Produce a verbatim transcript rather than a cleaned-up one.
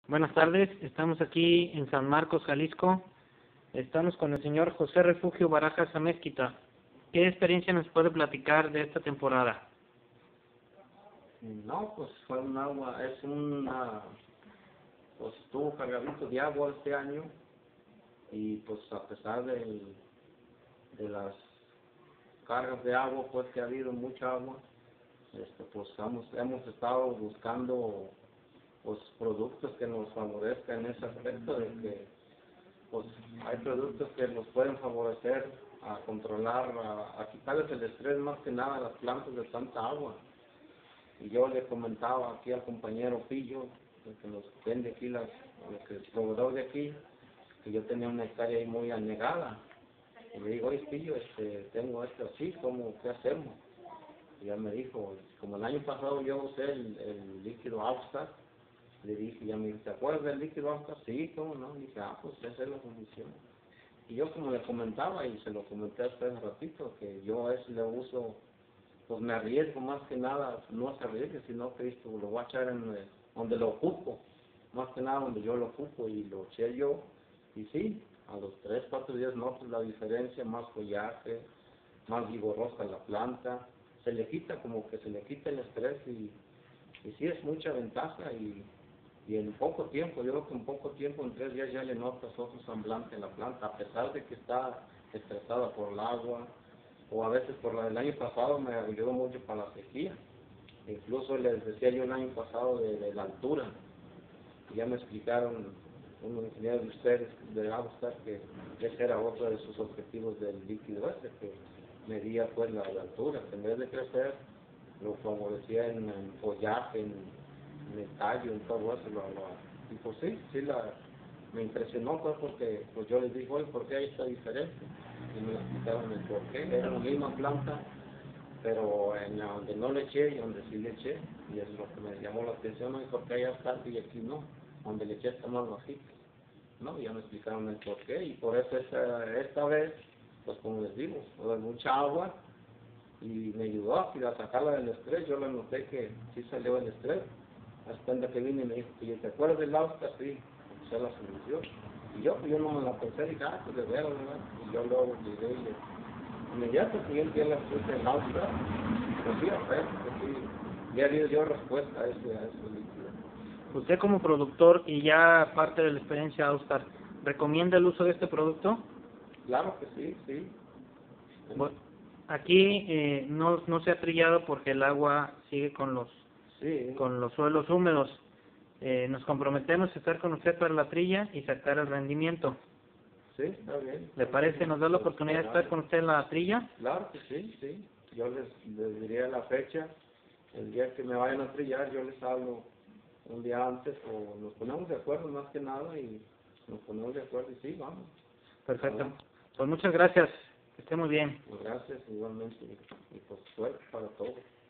Buenas tardes, estamos aquí en San Marcos, Jalisco. Estamos con el señor José Refugio Barajas Amezquita. ¿Qué experiencia nos puede platicar de esta temporada? No, pues fue un agua, es una, pues estuvo cargadito de agua este año y pues a pesar del, de las cargas de agua, pues que ha habido mucha agua, este, pues hemos, hemos estado buscando pues productos que nos favorezcan en ese aspecto de que pues hay productos que nos pueden favorecer a controlar, a, a quitarles el estrés más que nada a las plantas de tanta agua. Y yo le comentaba aquí al compañero Pillo, el que nos vende aquí, las, el, que, el proveedor de aquí, que yo tenía una hectárea ahí muy anegada. Y le digo, oye Pillo, este, tengo esto así, ¿cómo, qué hacemos? Y ya me dijo, como el año pasado yo usé el, el líquido Austar, le dije, ya me dijo, ¿te acuerdas del líquido Austar? Sí, ¿cómo no? Y dije, ah, pues esa es la condición. Y yo como le comentaba, y se lo comenté hace un ratito, que yo a eso le uso, pues me arriesgo más que nada, no se arriesgue, sino que esto lo voy a echar en el, donde lo ocupo, más que nada donde yo lo ocupo, y lo eché yo, y sí, a los tres, cuatro días noto la diferencia, más follaje, más vigorosa la planta, se le quita, como que se le quita el estrés, y, y sí es mucha ventaja, y, y en poco tiempo, yo creo que en poco tiempo, en tres días ya le notas otro semblante en la planta, a pesar de que está estresada por el agua, o a veces por la del año pasado me ayudó mucho para la sequía. Incluso les decía yo el año pasado de, de la altura. Y ya me explicaron unos ingenieros de ustedes de Austar que ese era otro de sus objetivos del líquido este, que medía pues la, la altura, que en vez de crecer lo favorecía en, en follaje, en, en el tallo, en todo eso. Lo, lo, y pues sí, sí la, me impresionó pues porque pues yo les dije, oye, ¿por qué hay esta diferencia? Y me explicaron el por qué, era la misma planta, pero en la donde no le eché y donde sí le eché, y es lo que me llamó la atención, ¿no? Y por qué allá está y aquí no, donde le eché está más bajito, ¿no? Y ya me explicaron el por qué, y por eso esta, esta vez, pues como les digo, fue mucha agua, y me ayudó a sacarla del estrés. Yo le noté que sí salió del estrés, hasta cuando que vine y me dijo, ¿te acuerdas del Austar? Sí, esa es la solución. Y yo, pues yo no me la pensé, dije, ah, pues de veras, ¿verdad? Y yo luego llegué y le, inmediato siguiente día la puse en Austar, pues sí, a ver, pues sí, ya dio dio respuesta a ese, a ese líquido. Usted como productor y ya parte de la experiencia Austar, ¿recomienda el uso de este producto? Claro que sí, sí. Bueno, aquí eh, no, no se ha trillado porque el agua sigue con los, sí. con los suelos húmedos. Eh, nos comprometemos a estar con usted para la trilla y sacar el rendimiento. Sí, está bien. ¿Le parece? ¿Nos da la oportunidad de estar con usted en la trilla? Claro que sí, sí. Yo les, les diría la fecha, el día que me vayan a trillar, yo les hablo un día antes o nos ponemos de acuerdo más que nada y nos ponemos de acuerdo y sí, vamos. Perfecto. Vamos. Pues muchas gracias. Que esté muy bien. Pues gracias igualmente y, y pues suerte para todos.